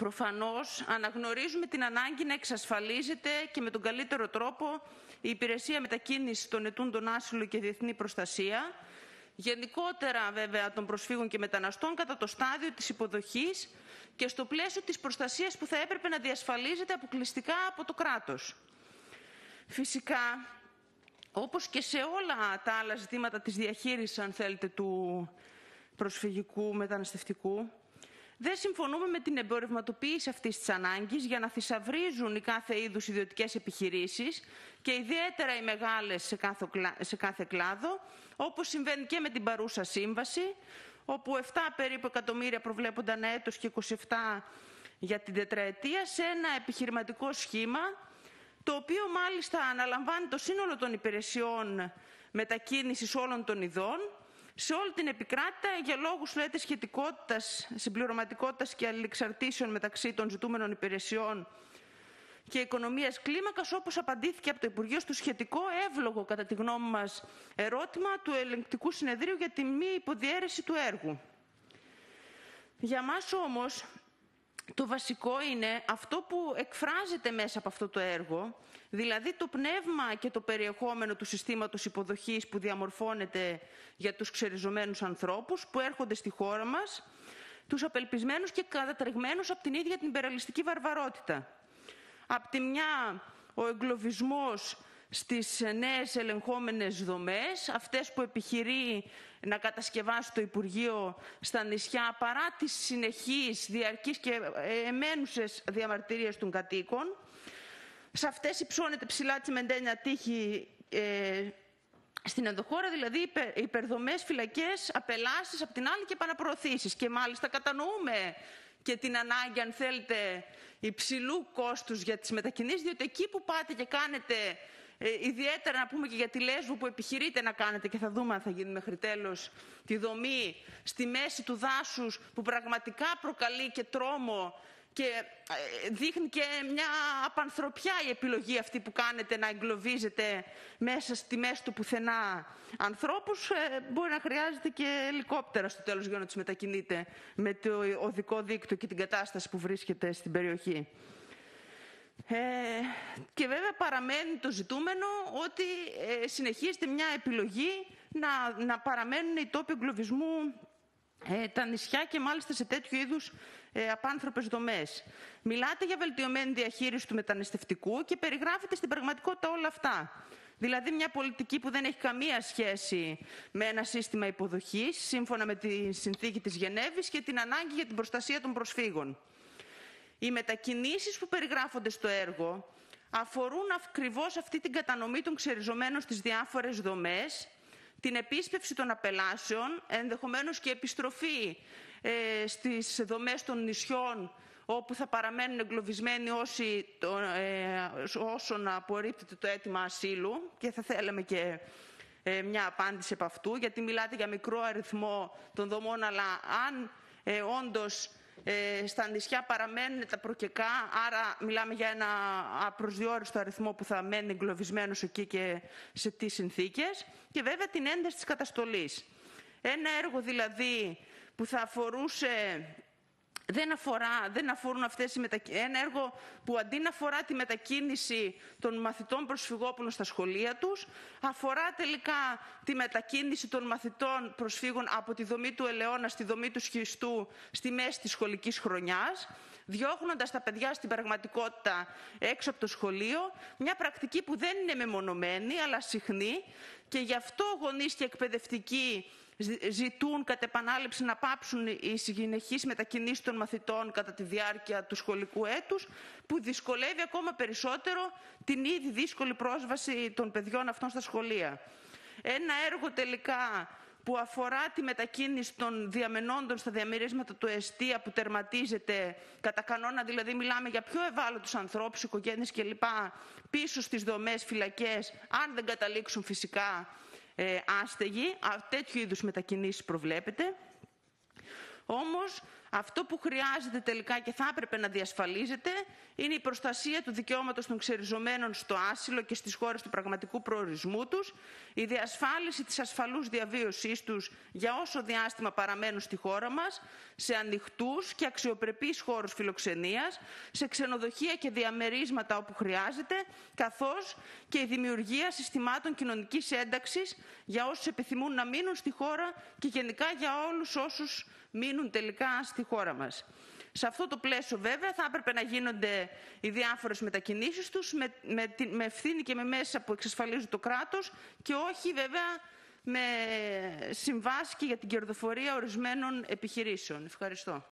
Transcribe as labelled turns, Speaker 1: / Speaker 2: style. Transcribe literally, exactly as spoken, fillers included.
Speaker 1: προφανώς αναγνωρίζουμε την ανάγκη να εξασφαλίζεται και με τον καλύτερο τρόπο η υπηρεσία μετακίνησης των ετούντων άσυλο και διεθνή προστασία, γενικότερα βέβαια των προσφύγων και μεταναστών κατά το στάδιο της υποδοχής και στο πλαίσιο της προστασίας που θα έπρεπε να διασφαλίζεται αποκλειστικά από το κράτος. Φυσικά, όπως και σε όλα τα άλλα ζητήματα της διαχείρισης, αν θέλετε, του προσφυγικού μεταναστευτικού, δεν συμφωνούμε με την εμπορευματοποίηση αυτής της ανάγκης για να θησαυρίζουν οι κάθε είδους ιδιωτικές επιχειρήσεις και ιδιαίτερα οι μεγάλες σε κάθε, σε κάθε κλάδο, όπως συμβαίνει και με την παρούσα σύμβαση, όπου επτά περίπου εκατομμύρια προβλέπονται ανά έτος και είκοσι επτά για την τετραετία σε ένα επιχειρηματικό σχήμα, το οποίο μάλιστα αναλαμβάνει το σύνολο των υπηρεσιών μετακίνησης όλων των ειδών, σε όλη την επικράτεια για λόγους, λέτε, σχετικότητας, συμπληρωματικότητας και αλληλεξαρτήσεων μεταξύ των ζητούμενων υπηρεσιών και οικονομίας κλίμακας, όπως απαντήθηκε από το Υπουργείο στο σχετικό εύλογο, κατά τη γνώμη μας, ερώτημα του Ελεγκτικού Συνεδρίου για τη μη υποδιέρεση του έργου. Για μας όμως, το βασικό είναι αυτό που εκφράζεται μέσα από αυτό το έργο, δηλαδή το πνεύμα και το περιεχόμενο του συστήματος υποδοχής που διαμορφώνεται για τους ξεριζωμένους ανθρώπους που έρχονται στη χώρα μας, τους απελπισμένους και κατατρεγμένους από την ίδια την υπεραλιστική βαρβαρότητα. Απ' τη μια, ο εγκλωβισμός στις νέες ελεγχόμενες δομές, αυτές που επιχειρεί να κατασκευάσει το Υπουργείο στα νησιά παρά τις συνεχείς, διαρκείς και εμένουσες διαμαρτυρίες των κατοίκων. Σε αυτές υψώνεται ψηλά τσιμεντένια τείχη ε, στην ενδοχώρα, δηλαδή υπερ, υπερδομές, φυλακές, απελάσεις απ' την άλλη και επαναπροωθήσεις. Και μάλιστα κατανοούμε και την ανάγκη, αν θέλετε, υψηλού κόστους για τις μετακινήσεις, διότι εκεί που πάτε και κάνετε, ε, ιδιαίτερα να πούμε και για τη Λέσβο που επιχειρείτε να κάνετε, και θα δούμε αν θα γίνει μέχρι τέλος, τη δομή στη μέση του δάσους που πραγματικά προκαλεί και τρόμο και δείχνει και μια απανθρωπιά η επιλογή αυτή που κάνετε να εγκλωβίζετε μέσα στη μέση του πουθενά ανθρώπους. Μπορεί να χρειάζεται και ελικόπτερα στο τέλος για να τους μετακινείτε με το οδικό δίκτυο και την κατάσταση που βρίσκεται στην περιοχή. Ε, και βέβαια παραμένει το ζητούμενο ότι ε, συνεχίζεται μια επιλογή να, να παραμένουν οι τόποι εγκλωβισμού ε, τα νησιά και μάλιστα σε τέτοιου είδους ε, απάνθρωπες δομές. Μιλάτε για βελτιωμένη διαχείριση του μεταναστευτικού και περιγράφετε στην πραγματικότητα όλα αυτά. Δηλαδή μια πολιτική που δεν έχει καμία σχέση με ένα σύστημα υποδοχής, σύμφωνα με τη συνθήκη της Γενέβης και την ανάγκη για την προστασία των προσφύγων. Οι μετακινήσεις που περιγράφονται στο έργο αφορούν ακριβώς αυτή την κατανομή των ξεριζωμένων στις διάφορες δομές, την επίσπευση των απελάσεων, ενδεχομένως και επιστροφή ε, στις δομές των νησιών όπου θα παραμένουν εγκλωβισμένοι όσοι, το, ε, όσων απορρίπτεται το αίτημα ασύλου, και θα θέλαμε και ε, μια απάντηση από αυτού, γιατί μιλάτε για μικρό αριθμό των δομών, αλλά αν ε, όντως ε, στα νησιά παραμένουν τα προκεκά, άρα μιλάμε για ένα απροσδιόριστο αριθμό που θα μένει εγκλωβισμένος εκεί και σε τι συνθήκες, και βέβαια την ένταση της καταστολής. Ένα έργο δηλαδή που θα αφορούσε... Δεν, αφορά, δεν αφορούν αυτές οι μετακινήσεις. Ένα έργο που αντί να αφορά τη μετακίνηση των μαθητών προσφυγόπουλων στα σχολεία τους, αφορά τελικά τη μετακίνηση των μαθητών προσφύγων από τη δομή του Ελαιώνα στη δομή του Σχιστού στη μέση της σχολικής χρονιάς, διώχνοντας τα παιδιά στην πραγματικότητα έξω από το σχολείο, μια πρακτική που δεν είναι μεμονωμένη αλλά συχνή, και γι' αυτό γονείς και εκπαιδευτικοί ζητούν κατ' επανάληψη να πάψουν οι συνεχείς μετακινήσεις των μαθητών κατά τη διάρκεια του σχολικού έτους, που δυσκολεύει ακόμα περισσότερο την ήδη δύσκολη πρόσβαση των παιδιών αυτών στα σχολεία. Ένα έργο τελικά που αφορά τη μετακίνηση των διαμενόντων στα διαμερίσματα του εστία, που τερματίζεται κατά κανόνα, δηλαδή μιλάμε για πιο ευάλωτους ανθρώπους, οικογένειες κλπ, πίσω στις δομές, φυλακές, αν δεν καταλήξουν φυσικά ε, άστεγοι. Τέτοιου είδους μετακινήσεις προβλέπεται. Όμως αυτό που χρειάζεται τελικά και θα έπρεπε να διασφαλίζεται είναι η προστασία του δικαιώματος των ξεριζωμένων στο άσυλο και στις χώρες του πραγματικού προορισμού τους, η διασφάλιση της ασφαλούς διαβίωσής τους για όσο διάστημα παραμένουν στη χώρα μας, σε ανοιχτούς και αξιοπρεπείς χώρους φιλοξενίας, σε ξενοδοχεία και διαμερίσματα όπου χρειάζεται, καθώς και η δημιουργία συστημάτων κοινωνικής ένταξης για όσους επιθυμούν να μείνουν στη χώρα και γενικά για όλους όσους μείνουν τελικά στη χώρα μας. Σε αυτό το πλαίσιο βέβαια θα έπρεπε να γίνονται οι διάφορες μετακινήσεις τους με, με, με ευθύνη και με μέσα που εξασφαλίζει το κράτος και όχι βέβαια με συμβάσεις και για την κερδοφορία ορισμένων επιχειρήσεων. Ευχαριστώ.